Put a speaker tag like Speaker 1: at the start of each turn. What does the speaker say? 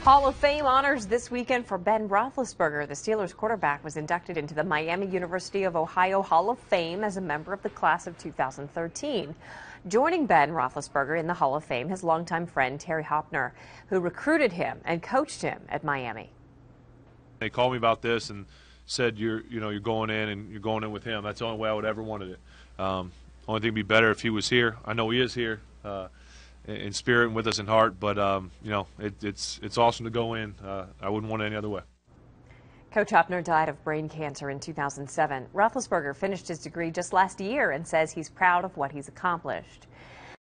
Speaker 1: Hall of Fame honors this weekend for Ben Roethlisberger. The Steelers quarterback was inducted into the Miami University of Ohio Hall of Fame as a member of the class of 2013. Joining Ben Roethlisberger in the Hall of Fame, his longtime friend Terry Hoeppner, who recruited him and coached him at Miami.
Speaker 2: They called me about this and said, you're going in and you're going in with him. That's the only way I would ever wanted it. Only thing would be better if he was here. I know he is here. In spirit and with us in heart, but it's awesome to go in. I wouldn't want it any other way.
Speaker 1: Coach Hoeppner died of brain cancer in 2007. Roethlisberger finished his degree just last year and says he's proud of what he's accomplished.